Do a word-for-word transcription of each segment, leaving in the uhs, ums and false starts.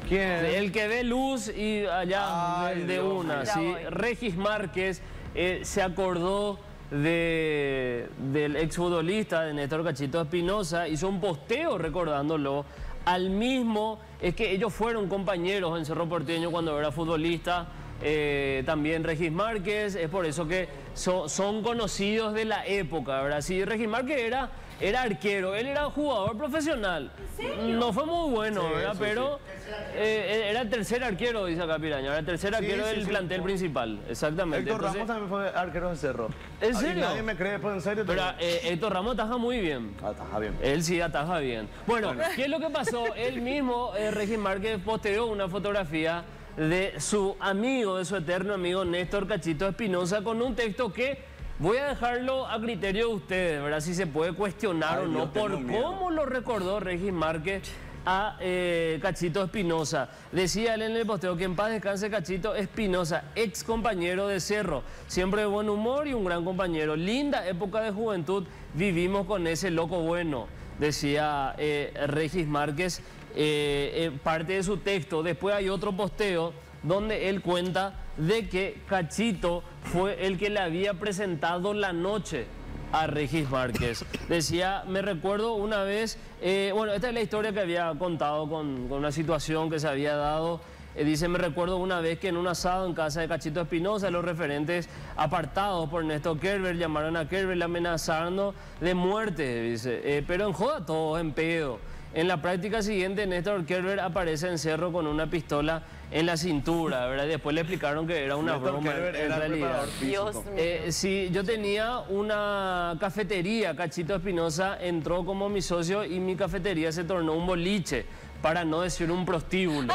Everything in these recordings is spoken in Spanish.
¿Quién? El que ve luz y allá Ay, de Dios una, mío. ¿sí? Regis Márquez eh, se acordó de, del exfutbolista de Néstor Cachito Espinosa, hizo un posteo recordándolo. Al mismo, es que ellos fueron compañeros en Cerro Porteño cuando era futbolista. Eh, también Regis Márquez, es por eso que so, son conocidos de la época, ¿verdad? Sí, Regis Márquez era, era arquero, él era jugador profesional. No fue muy bueno, Sí, ¿verdad? sí, Pero eh, era el tercer arquero, dice acá Piraña, era el tercer arquero sí, del sí, plantel principal, exactamente. Héctor Entonces, Ramos también fue arquero de Cerro. ¿En Ah, y serio? nadie me cree, pues en serio. Pero eh, Héctor Ramos ataja muy bien. Ataja bien. Él sí ataja bien. Bueno, ¿qué es lo que pasó? Él mismo, eh, Regis Márquez, posteó una fotografía de su amigo, de su eterno amigo Néstor Cachito Espinosa, con un texto que voy a dejarlo a criterio de ustedes, ¿verdad? Si se puede cuestionar Ay, o no, Dios, tengo por miedo. cómo lo recordó Regis Márquez a eh, Cachito Espinosa. Decía él en el posteo que en paz descanse Cachito Espinosa, ex compañero de Cerro, siempre de buen humor y un gran compañero. Linda época de juventud vivimos con ese loco bueno, decía eh, Regis Márquez, eh, eh, parte de su texto. Después hay otro posteo donde él cuenta de que Cachito fue el que le había presentado la noche a Regis Márquez. Decía, me recuerdo una vez, eh, bueno, esta es la historia que había contado con, con una situación que se había dado. Eh, dice, me recuerdo una vez que en un asado en casa de Cachito Espinosa, los referentes apartados por Néstor Kerber llamaron a Kerber amenazando de muerte, dice, eh, pero en joda todos, en pedo. En la práctica siguiente, Néstor Kerber aparece en Cerro con una pistola en la cintura, ¿verdad? Después le explicaron que era una Néstor broma Kerber en era realidad. preparador físico. Dios mío. Eh, sí, yo tenía una cafetería, Cachito Espinosa entró como mi socio y mi cafetería se tornó un boliche, para no decir un prostíbulo,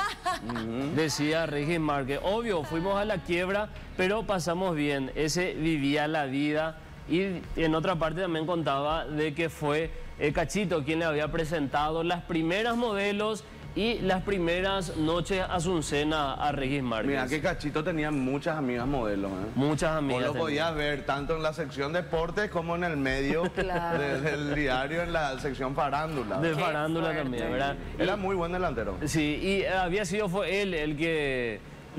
decía Regis Márquez. Obvio, fuimos a la quiebra, pero pasamos bien, ese vivía la vida. Y en otra parte también contaba de que fue eh, Cachito quien le había presentado las primeras modelos y las primeras noches azucena a Regis Márquez. Mira que Cachito tenía muchas amigas modelos, ¿eh? Muchas Vos amigas. lo tenía. podías ver tanto en la sección deportes como en el medio Claro. de- del diario, en la sección farándula. De Qué farándula fuerte. también, ¿verdad? Era Y- muy buen delantero. Sí, y había sido fue él el que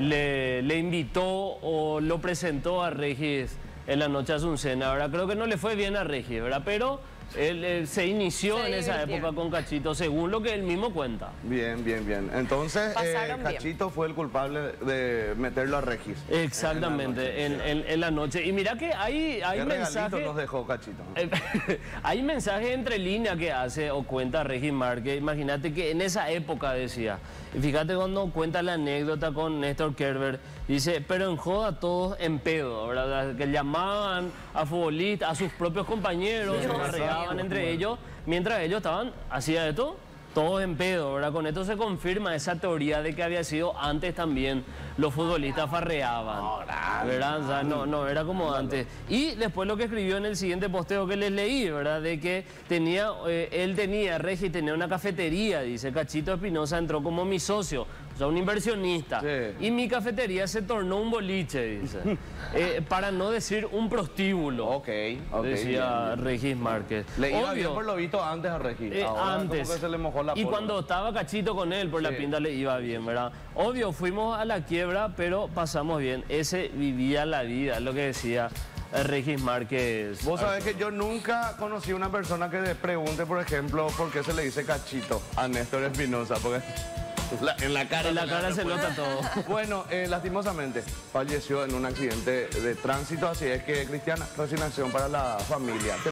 le, le invitó o lo presentó a Regis en la noche azucena, ¿verdad? Creo que no le fue bien a Regis, ¿verdad? Pero él, él se inició Se en esa divirtieron. época con Cachito, según lo que él mismo cuenta. Bien, bien, bien. Entonces, eh, Pasaron bien. Cachito fue el culpable de meterlo a Regis. Exactamente, en, en- en la noche. Y mira que hay, hay ¿Qué regalito mensajes... nos dejó Cachito? Eh, Hay mensajes entre líneas que hace o cuenta Regis Márquez. Imagínate que en esa época decía, y fíjate cuando cuenta la anécdota con Néstor Kerber, dice, pero en joda todos en pedo, ¿verdad? Que llamaban a futbolistas, a sus propios compañeros, Dios se carreaban mío. entre ellos, mientras ellos estaban, hacía esto, todos en pedo, ¿verdad? Con esto se confirma esa teoría de que había sido antes también, los futbolistas farreaban, ¿verdad? O sea, no, no, era como antes. Y después lo que escribió en el siguiente posteo que les leí, ¿verdad? De que tenía, eh, él tenía, Regis tenía una cafetería, dice, Cachito Espinosa entró como mi socio, o sea, un inversionista. Sí. Y mi cafetería se tornó un boliche, dice. Eh, para no decir un prostíbulo, Ok, ok. decía bien, bien. Regis Márquez. Le iba Obvio, bien por lo visto antes a Regis. eh, Ahora antes. como que se le mojó la y pólvora. cuando estaba Cachito con él, por la Sí. pinta le iba bien, ¿verdad? Obvio, fuimos a la quiebra, pero pasamos bien. Ese vivía la vida, es lo que decía eh, Regis Márquez. Vos sabés que yo nunca conocí una persona que le pregunte, por ejemplo, por qué se le dice Cachito a Néstor Espinosa, porque la- en la cara, En la se le cara hace se fuerte. nota todo. Bueno, eh, lastimosamente falleció en un accidente de tránsito, así es que, Cristiana, resignación para la familia.